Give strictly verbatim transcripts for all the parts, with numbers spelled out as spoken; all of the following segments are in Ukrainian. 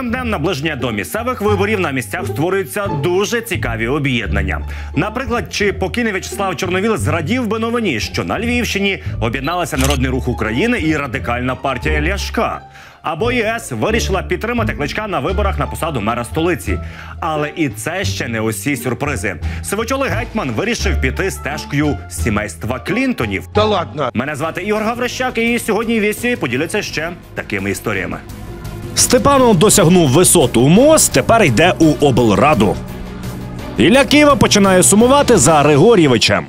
кожним днем наближення до місцевих виборів на місцях створюються дуже цікаві об'єднання. Наприклад, чи покійний В'ячеслав Чорновіл зрадів би новині, що на Львівщині об'єдналася Народний рух України і Радикальна партія Ляшка. Або ЄС вирішила підтримати Кличка на виборах на посаду мера столиці. Але і це ще не усі сюрпризи. Сивочолий гетьман вирішив піти стежкою сімейства Клінтонів. Та ладно! Мене звати Ігор Гаврищак, і сьогодні вісі поділяться ще такими історіями. Степанов досягнув висот у МОЗ, тепер йде у облраду. Ілля Кива починає сумувати за Григор'євичем.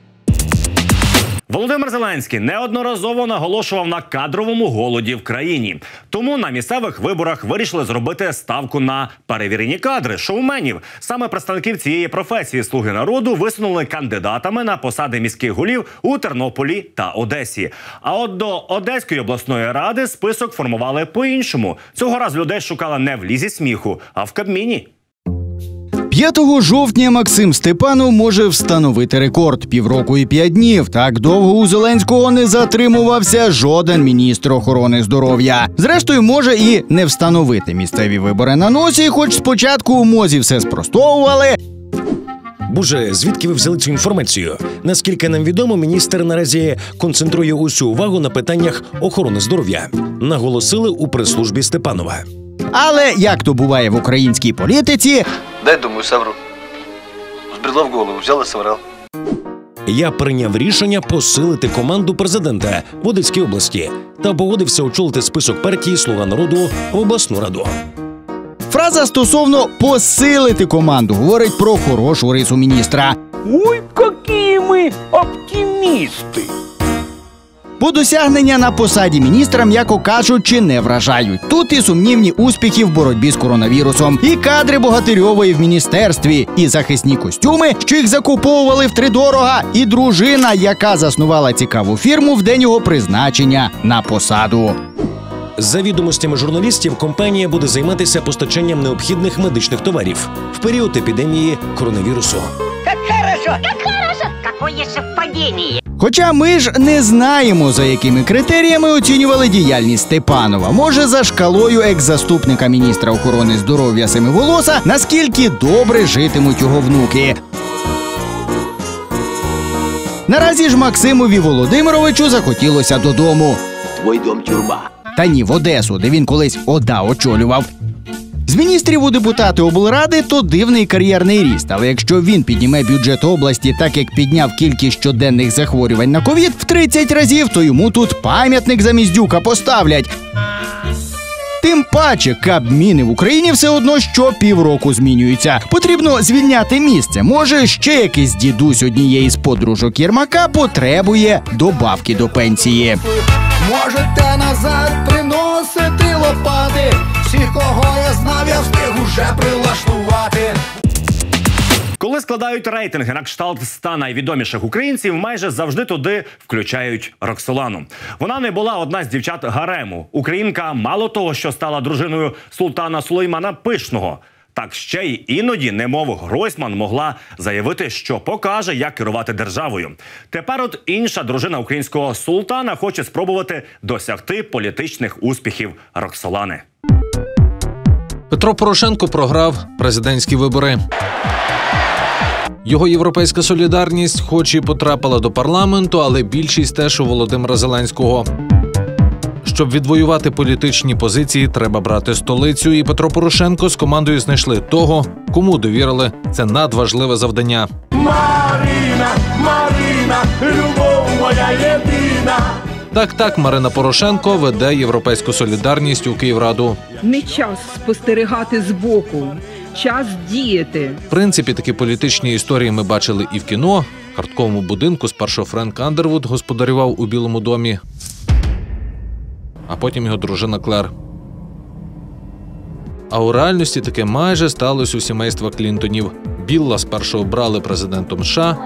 Володимир Зеленський неодноразово наголошував на кадровому голоді в країні. Тому на місцевих виборах вирішили зробити ставку на перевірені кадри, шоуменів. Саме представників цієї професії «Слуги народу» висунули кандидатами на посади міських голів у Тернополі та Одесі. А от до Одеської обласної ради список формували по-іншому. Цього разу людей шукали не в лізі сміху, а в Кабміні. п'ятого жовтня Максим Степанов може встановити рекорд. Півроку і п'ять днів. Так довго у Зеленського не затримувався жоден міністр охорони здоров'я. Зрештою, може і не встановити місцеві вибори на носі, хоч спочатку у МОЗі все спростовували. Боже, звідки ви взяли цю інформацію? Наскільки нам відомо, міністр наразі концентрує усю увагу на питаннях охорони здоров'я. Наголосили у прес-службі Степанова. Але, як то буває в українській політиці... Дай, думаю, совру. Збрело в голову, взял и соврал. Я прийняв рішення посилити команду президента в Одеській області та погодився очолити список партії «Слуга народу» в обласну раду. Фраза стосовно «посилити команду» говорить про хорошу рису міністра. Ой, які ми оптимісти! Бо досягнення на посаді міністра, м'яко кажучи, не вражають. Тут і сумнівні успіхи в боротьбі з коронавірусом, і кадри Богатирьової в міністерстві, і захисні костюми, що їх закуповували втридорога, і дружина, яка заснувала цікаву фірму в день його призначення на посаду. За відомостями журналістів, компанія буде займатися постачанням необхідних медичних товарів в період епідемії коронавірусу. Як хорошо! Як хорошо! Какое совпадение! Хоча ми ж не знаємо, за якими критеріями оцінювали діяльність Степанова. Може, за шкалою екс-заступника міністра охорони здоров'я Семиволоса, наскільки добре житимуть його внуки. Наразі ж Максимові Володимировичу захотілося додому. Твой дом тюрма. Та ні, в Одесу, де він колись ОДА очолював. З міністрів у депутати облради – то дивний кар'єрний ріст. Але якщо він підніме бюджет області так, як підняв кількість щоденних захворювань на ковід в тридцять разів, то йому тут пам'ятник замість Дюка поставлять. Тим паче, Кабміни в Україні все одно що півроку змінюються. Потрібно звільняти місце. Може, ще якийсь дідусь однієї з подружок Єрмака потребує добавки до пенсії. Можете назад приносити лопати. Всіх, кого я знав, я встиг уже прилаштувати. Коли складають рейтинги на кшталт ста найвідоміших українців, майже завжди туди включають Роксолану. Вона не була одна з дівчат гарему. Українка мало того, що стала дружиною султана Сулеймана Пишного, так ще й іноді, немов Гройсман, могла заявити, що покаже, як керувати державою. Тепер от інша дружина українського султана хоче спробувати досягти політичних успіхів Роксолани. Петро Порошенко програв президентські вибори. Його «Європейська солідарність» хоч і потрапила до парламенту, але більшість теж у Володимира Зеленського. Щоб відвоювати політичні позиції, треба брати столицю, і Петро Порошенко з командою знайшли того, кому довірили це надважливе завдання. Марина, Марина, любов моя єдина. Так-так, Марина Порошенко веде «Європейську солідарність» у Київраду. Не час спостерігати збоку, час діяти. В принципі, такі політичні історії ми бачили і в кіно. В картковому будинку спершу Френк Андервуд господарював у Білому домі, а потім його дружина Клер. А у реальності таке майже сталося у сімейства Клінтонів. Білла спершу обрали президентом США,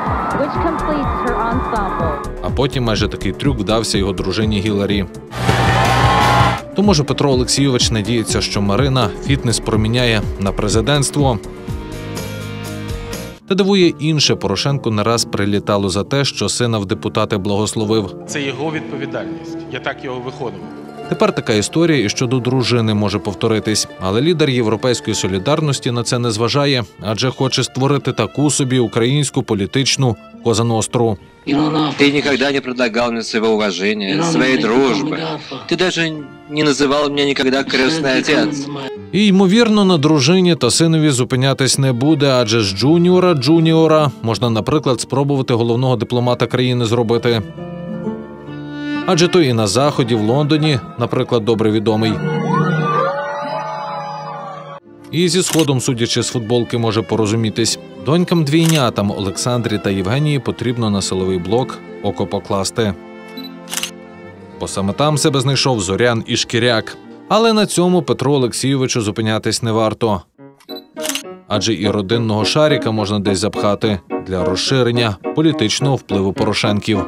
а потім майже такий трюк вдався його дружині Гіларі. То може Петро Олексійович надіється, що Марина фітнес проміняє на президентство. Та дивує інше, Порошенку не раз прилітало за те, що сина в депутати благословив. Це його відповідальність. Я так його виходив. Тепер така історія і щодо дружини може повторитись. Але лідер Європейської солідарності на це не зважає, адже хоче створити таку собі українську політичну Коза-Ностру. Ты никогда не предлагал мне своего уважения, своей дружбы. Ты даже не называл меня никогда крестный отец. І, ймовірно, на дружині та синові зупинятись не буде, адже з джуніора джуніора можна, наприклад, спробувати головного дипломата країни зробити. Адже той і на Заході, в Лондоні, наприклад, добре відомий. І зі Сходом, судячи з футболки, може порозумітись. Донькам-двійнятам Олександрі та Євгенії потрібно на силовий блок око покласти. Бо саме там себе знайшов Зорян і Шкіряк. Але на цьому Петру Олексійовичу зупинятись не варто. Адже і родинного шаріка можна десь запхати для розширення політичного впливу Порошенків.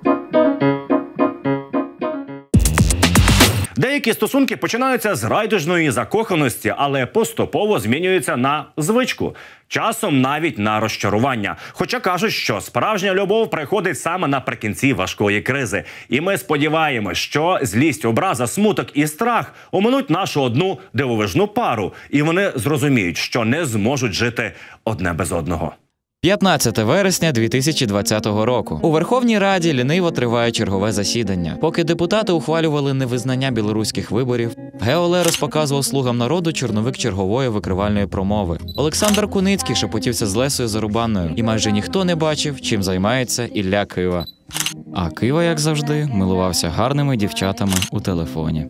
Деякі стосунки починаються з райдужної закоханості, але поступово змінюються на звичку. Часом навіть на розчарування. Хоча кажуть, що справжня любов приходить саме наприкінці важкої кризи. І ми сподіваємось, що злість, образа, смуток і страх оминуть нашу одну дивовижну пару. І вони зрозуміють, що не зможуть жити одне без одного. п'ятнадцяте вересня дві тисячі двадцятого року. У Верховній Раді ліниво триває чергове засідання. Поки депутати ухвалювали невизнання білоруських виборів, Гео Лерос показував слугам народу чорновик чергової викривальної промови. Олександр Куницький шепотівся з Лесою Зарубанною, і майже ніхто не бачив, чим займається Ілля Кива. А Кива, як завжди, милувався гарними дівчатами у телефоні.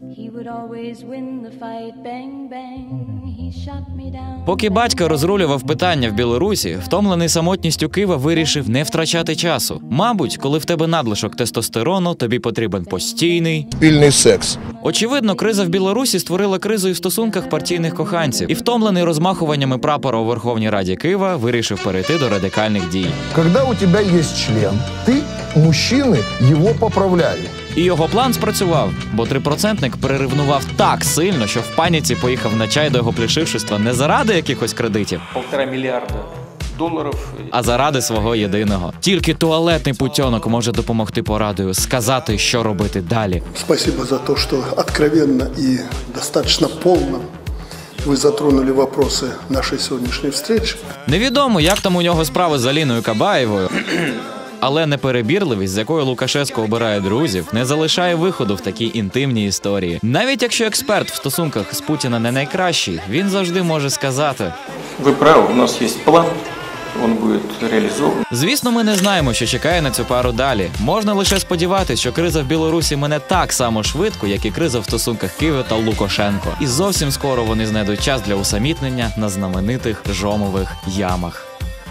Поки батько розрулював питання в Білорусі, втомлений самотністю Кива вирішив не втрачати часу. Мабуть, коли в тебе надлишок тестостерону, тобі потрібен постійний спільний секс. Очевидно, криза в Білорусі створила кризу і в стосунках партійних коханців. І втомлений розмахуваннями прапора у Верховній Раді Кива вирішив перейти до радикальних дій. Коли у тебе є член, ти, мужчини, його поправляють. І його план спрацював, бо трипроцентник переревнував так сильно, що в паніці поїхав на чай до його плішившества не заради якихось кредитів, Полтора мільярда доларів, а заради свого єдиного. Тільки туалетний путьонок може допомогти порадою, сказати, що робити далі. Спасибо за те, що відкровенно і достатньо повно ви затронули вопроси нашої сьогоднішньої зустрічі. Невідомо, як там у нього справи з Аліною Кабаєвою. Але неперебірливість, з якою Лукашенко обирає друзів, не залишає виходу в такій інтимній історії. Навіть якщо експерт в стосунках з Путіна не найкращий, він завжди може сказати: ви праві, у нас є план, він буде реалізований. Звісно, ми не знаємо, що чекає на цю пару далі. Можна лише сподіватися, що криза в Білорусі мине так само швидко, як і криза в стосунках Києва та Лукашенко. І зовсім скоро вони знайдуть час для усамітнення на знаменитих жомових ямах.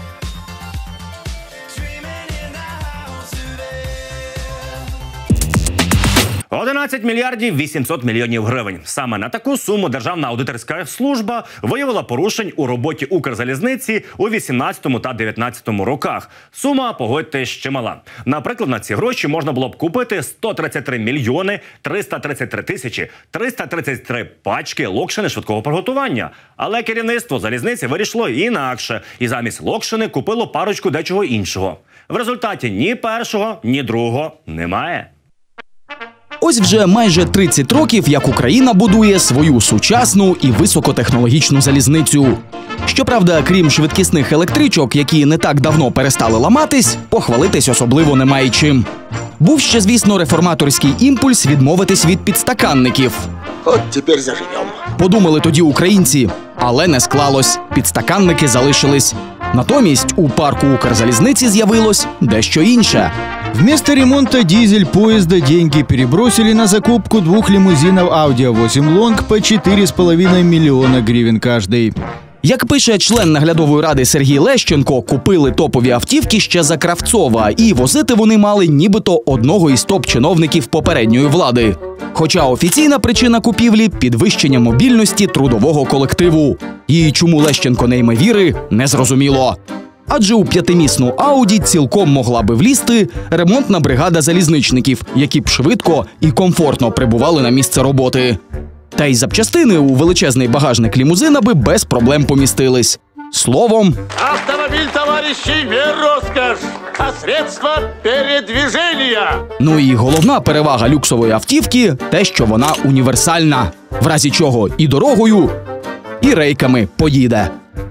одинадцять мільярдів вісімсот мільйонів гривень. Саме на таку суму Державна аудиторська служба виявила порушень у роботі Укрзалізниці у вісімнадцятому та дев'ятнадцятому роках. Сума, погодьтесь, чимала. Наприклад, на ці гроші можна було б купити сто тридцять три мільйони триста тридцять три тисячі триста тридцять три пачки локшини швидкого приготування. Але керівництво залізниці вирішило інакше. І замість локшини купило парочку дечого іншого. В результаті ні першого, ні другого немає. Ось вже майже тридцять років, як Україна будує свою сучасну і високотехнологічну залізницю. Щоправда, крім швидкісних електричок, які не так давно перестали ламатись, похвалитись особливо немає чим. Був ще, звісно, реформаторський імпульс відмовитись від підстаканників. От тепер заживемо. Подумали тоді українці, але не склалось. Підстаканники залишились. Натомість у парку Укрзалізниці з'явилось дещо інше. Вместо ремонта дизель-поезда деньги перебросили на закупку двух лимузинов Audi вісім Long по чотири з половиною мільйона гривень каждый. Як пише член наглядової ради Сергій Лещенко, купили топові автівки ще за Кравцова, і возити вони мали нібито одного із топ-чиновників попередньої влади. Хоча офіційна причина купівлі – підвищення мобільності трудового колективу. І чому Лещенко не йме віри – незрозуміло. Адже у п'ятимісну Ауді цілком могла би влізти ремонтна бригада залізничників, які б швидко і комфортно прибували на місце роботи. Та й запчастини у величезний багажник лімузина би без проблем помістились. Словом... Автомобиль, товарищи, не роскошь, а средство передвижения. Ну і головна перевага люксової автівки – те, що вона універсальна. В разі чого і дорогою, і рейками поїде.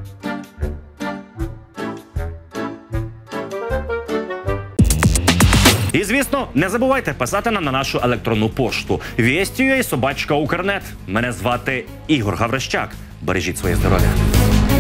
І, звісно, не забувайте писати нам на нашу електронну пошту вісті крапка ю а собачка укрнет. Мене звати Ігор Гаврищак. Бережіть своє здоров'я.